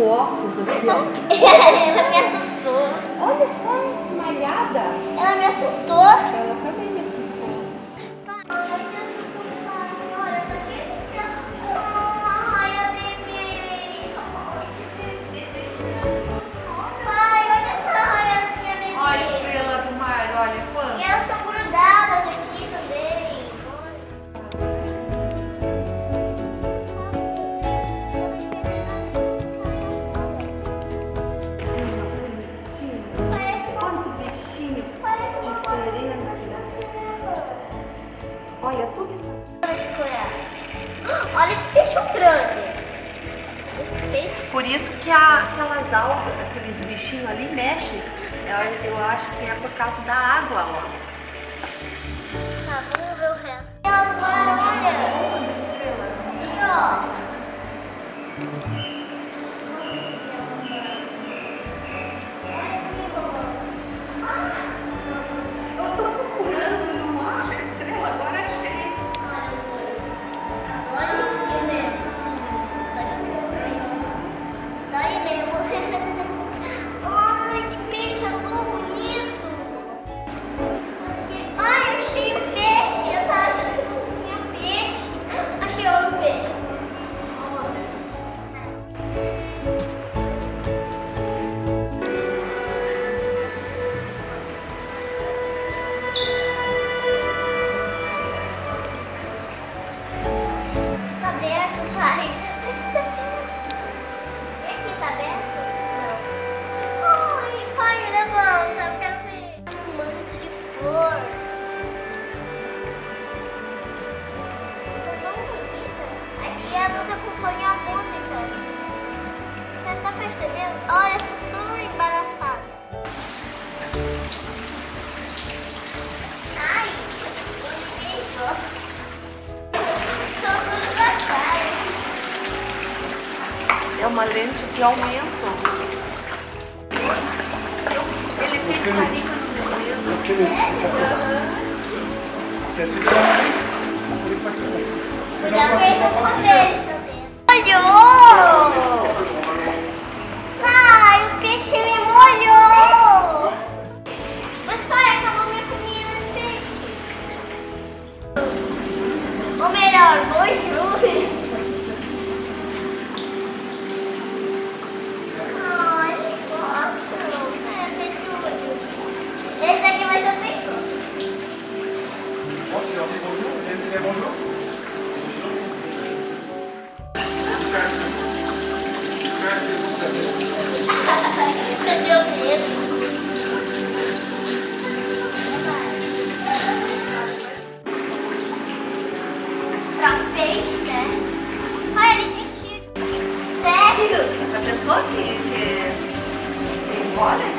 o óculos assim, ó. Ela me assustou. Olha só, malhada. Ela me assustou. Ela também me assustou. Olha, tá aqui. Ai, a bebê. Pai, olha essa arranhazinha, bebê. Olha a estrela do mar, olha E quanto. elas estão grudadas aqui também. Quanto bichinho diferente. Olha tudo isso. Olha que peixe grande. Esse peixe. Por isso que aquelas algas, aqueles bichinhos ali mexem. Eu acho que é por causa da água, ó. Tá, vamos ver o resto. Elas voaram, olha. Aqui, ó. Eu tô procurando, não acho a estrela, agora achei. Olha aqui mesmo. Tá aí mesmo. Ai, que peixe azul bonito. Ai, achei um peixe. Eu tava achando que não tinha peixe. Achei outro peixe. Tá aberto, pai. E aqui, tá aberto? Não. Ai, pai, levanta, eu quero ver. Um manto de flor. Isso é tão bonita. Aqui a nos acompanha a música. Você tá percebendo? Olha, vocês estão embaraçados. Ai, beijo. É uma lente de aumento. Ele fez carinho no meu dedo. Já fez os poderes também. Molhou! Pai, o peixe me molhou! Mas pai, acabou minha comida de peixe. Ou melhor, molhou. Ai, que gosto. É, peixe molhou. Esse aqui vai ser peixe. Cadê o peixe? Pra um peixe, né? Ai, ele tem chifre. Sério? Já pensou se engole?